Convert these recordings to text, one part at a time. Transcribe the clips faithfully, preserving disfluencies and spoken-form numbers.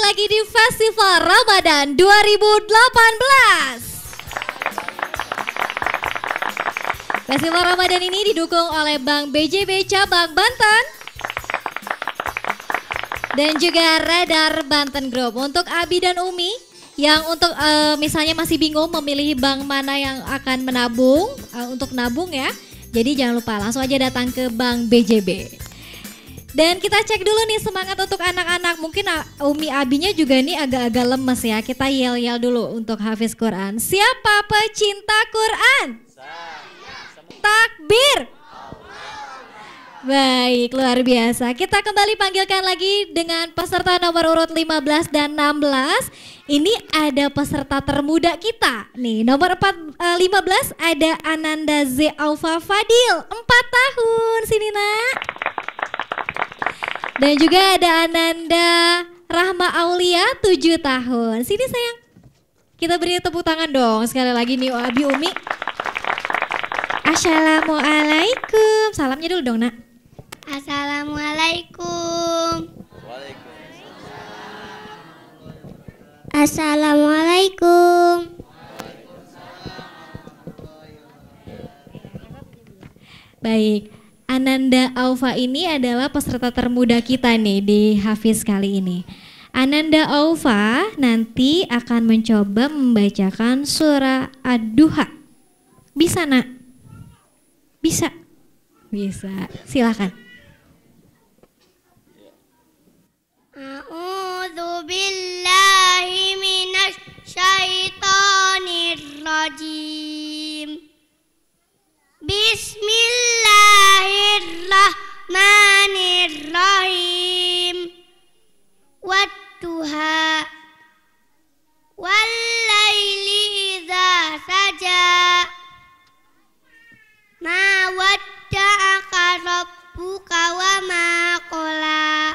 lagi di Festival Ramadan dua ribu delapan belas. Festival Ramadan ini didukung oleh Bank B J B Cabang Banten dan juga Radar Banten Group. Untuk Abi dan Umi yang untuk uh, misalnya masih bingung memilih bank mana yang akan menabung, uh, untuk nabung ya. Jadi jangan lupa langsung aja datang ke Bank B J B. Dan kita cek dulu nih semangat untuk anak-anak. Mungkin Umi Abinya juga nih agak-agak lemes ya. Kita yel-yel dulu untuk hafiz Quran. Siapa pecinta Quran? Takbir. Baik, luar biasa. Kita kembali panggilkan lagi dengan peserta nomor urut lima belas dan enam belas. Ini ada peserta termuda kita. Nih, nomor empat, uh, lima belas ada Ananda Z. Aufa Fadil, empat tahun. Sini nak. Dan juga ada Ananda Rahma Aulia, tujuh tahun. Sini sayang. Kita beri tepuk tangan dong. Sekali lagi nih Abi Umi. Assalamualaikum. Salamnya dulu dong nak. Assalamualaikum. Assalamualaikum. Baik, Ananda Aufa ini adalah peserta termuda kita nih di Hafiz kali ini. Ananda Aufa nanti akan mencoba membacakan surah Ad-Duha. Bisa nak? Bisa? Bisa, silakan. A'udzu billahi minasy syaithanir rajim. Bismillahirrahmanirrahim. Wadduha wal laili idza saja. Ma wadda'aka rabbuka wa ma qala.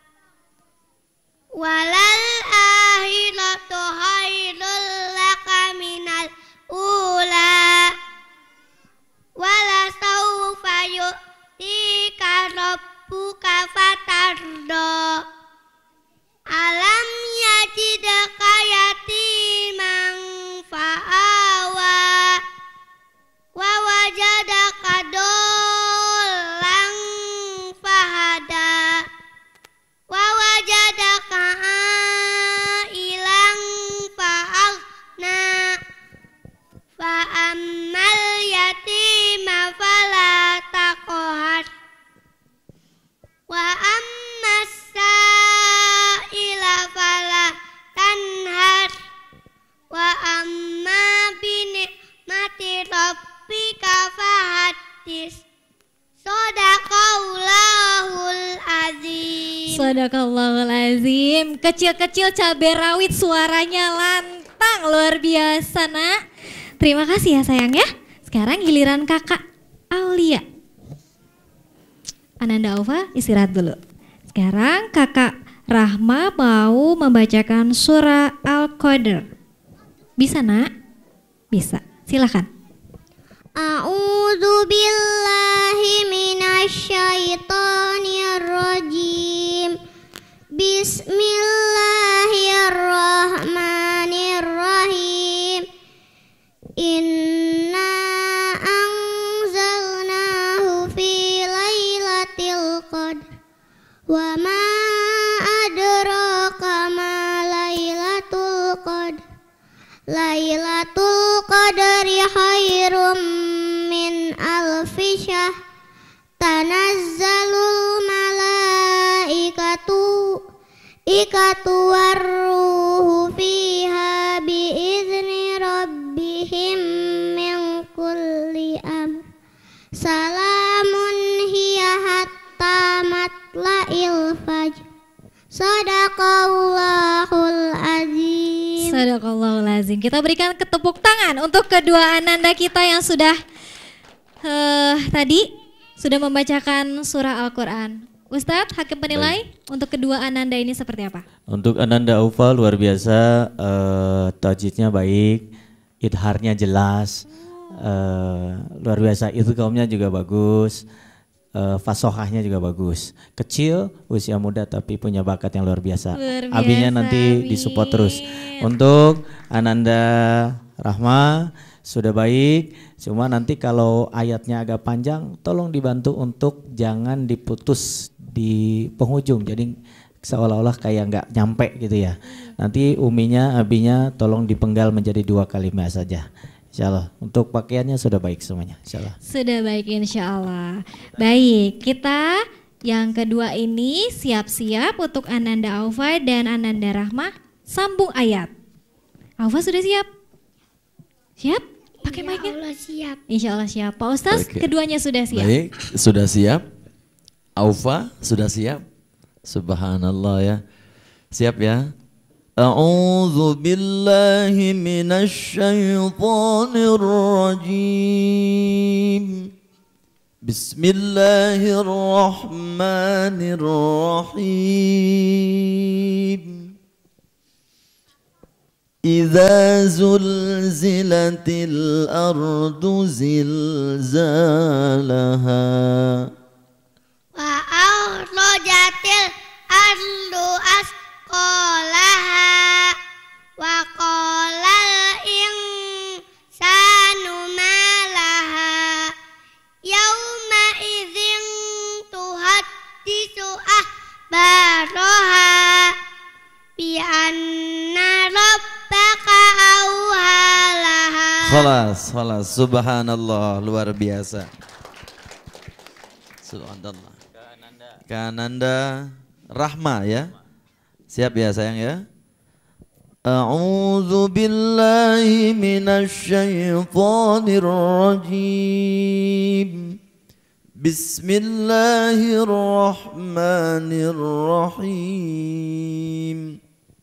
Walal akhiratu khairul laka minal ula. Wala sawfa yu'tika rabbuka fatarda. Alam yajidaka yatiman fa'awa. Wa wajadaka dollan fahada. Wa wajadaka ailan fa'aghna. Fa'ammal yatima fala taqhar. Wa ammas sa'ila fala tanhar. Wa amma binikmati rabbika fahaddis. Shadaqallahul azim. Shadaqallahul azim. Kecil-kecil cabai rawit suaranya lantang, luar biasa nak. Terima kasih ya sayang ya. Sekarang giliran kakak Aulia. Ananda Aufa istirahat dulu. Sekarang kakak Rahma mau membacakan surah Al-Qadr. Bisa nak? Bisa, silakan. A'udzu billahi minasy syaithanir rajim. Bismillahirrahmanirrahim. Inna anzalnahu fi lailatul qadr. Wa ma adraka ma lailatul qadr. Lailatul qadri khairum min alfi syahr. Tanazzalul malaikatu ikatu warruhu fiha biizni rabbihim min kulli amr. Salamun hiya hatta matla'il fajr. Shadaqallahul azim. Shadaqallahul azim. Kita berikan ketepuk tangan untuk kedua ananda kita yang sudah uh, tadi sudah membacakan surah Al-Quran. Ustadz, hakim penilai. Baik. Untuk kedua ananda ini seperti apa? Untuk Ananda Aufa luar biasa, uh, tajwidnya baik, idharnya jelas, uh, luar biasa, itu kaumnya juga bagus. uh, fasohahnya juga bagus. Kecil, usia muda tapi punya bakat yang luar biasa. Luar biasa, Abinya nanti amin. disupport terus. Untuk Ananda Rahma sudah baik, cuma nanti kalau ayatnya agak panjang tolong dibantu untuk jangan diputus di penghujung. Jadi seolah-olah kayak nggak nyampe gitu ya. Nanti uminya, abinya tolong dipenggal menjadi dua kalimat saja. Insya Allah. Untuk pakaiannya sudah baik semuanya. Insya Allah. Sudah baik insya Allah. Baik, kita yang kedua ini siap-siap untuk Ananda Aufa dan Ananda Rahma sambung ayat. Aufa sudah siap? Siap? Pakai mic-nya? Allah siap. Insya Allah siap. Pak Ustaz, Oke. keduanya sudah siap. Baik, sudah siap. Aufa sudah siap. Subhanallah ya. Siap ya. A'udzu billahi minasy syaithanir rajim. Bismillahirrahmanirrahim. Idza zulzilatil ardu zilzalaha Wa akhrajatil ardu asqalaha wa qalal insanu ma laha yauma idzin tuhaddisu ahbaraha bi anna rabbaka awhalaha. Khalas, khalas. Subhanallah, luar biasa. Subhanallah. Kananda Rahma ya. Siap ya sayang ya. A'udzu billahi minasy syaithanir rajim. Bismillahirrahmanirrahim.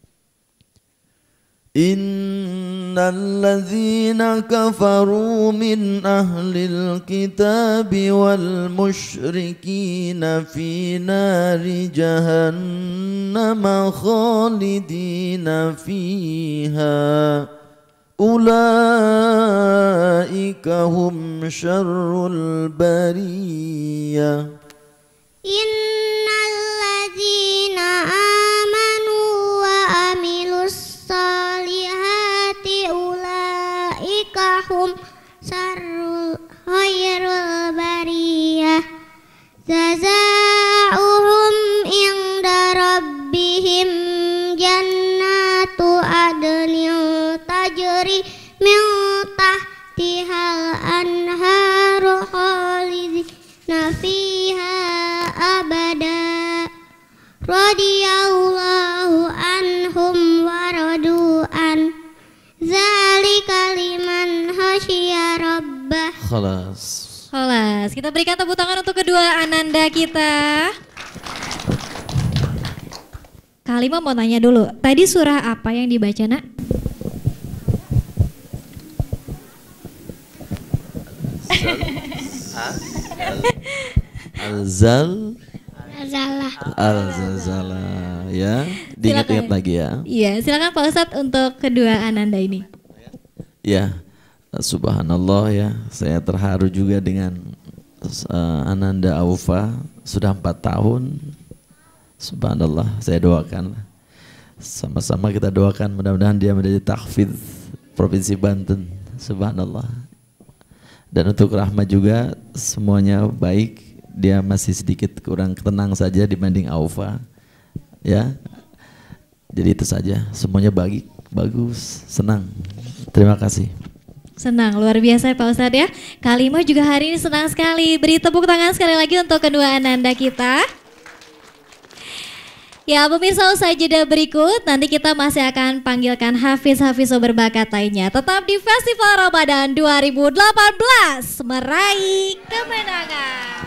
Innal ladzina kafaru min ahlil kitabi wal musyrikina fi nari jahannam khalidina fiha ulaika hum syarrul bariyah. Innal ladzina amanu wa amilus salihati ulaika hum sarrul khairul bariyah jazaohum inda rabbihim jannatu adnin tajri min tahtihal anharu khalidina fiha abada radiyallahu anhum wa radu'an zalika liman khasyiya rabbah. Khalas. Kelas, kita berikan tepuk tangan untuk kedua Ananda kita. Kalimah mau tanya dulu, tadi surah apa yang dibaca nak? Al-Zal Zalah. Al-Zalzalah ya. Diingat-ingat Silakan. lagi ya. Iya, silakan Pak Ustadz untuk kedua Ananda ini. Ya, subhanallah ya. Saya terharu juga dengan uh, Ananda Aufa sudah empat tahun. Subhanallah, saya doakan sama-sama kita doakan mudah-mudahan dia menjadi tahfidz Provinsi Banten. Subhanallah. Dan untuk Rahma juga semuanya baik. Dia masih sedikit kurang tenang saja dibanding Aufa. Ya. Jadi itu saja. Semuanya baik, bagus, senang. Terima kasih. Senang, luar biasa Pak Ustadz ya. Kalimah juga hari ini senang sekali. Beri tepuk tangan sekali lagi untuk kedua Ananda kita. Ya pemirsa, usai jeda berikut nanti kita masih akan panggilkan Hafiz-Hafiz berbakat lainnya. Tetap di Festival Ramadan dua ribu delapan belas meraih kemenangan.